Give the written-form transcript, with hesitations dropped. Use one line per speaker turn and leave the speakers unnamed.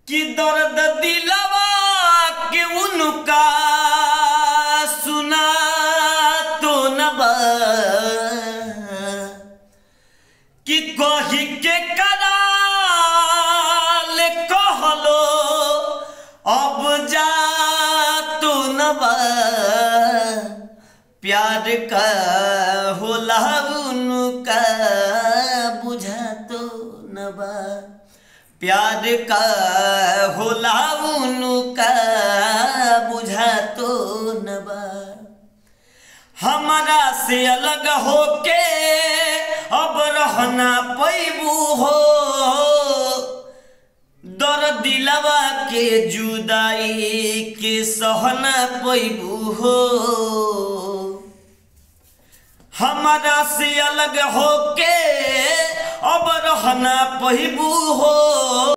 कि दर्द दिलवा के उनका सुना तो न बा कि कही के कराल कहलो अब जा तो न बा प्यार का होला उनका बुझा तो न बा प्यार का होला उनका बुझा तो न बा हमारा से अलग होके अब रहना पैबू हो दर्द दिलवा के जुदाई के सहना पैबू हो हमारा से अलग होके अब रहना पैबू हो।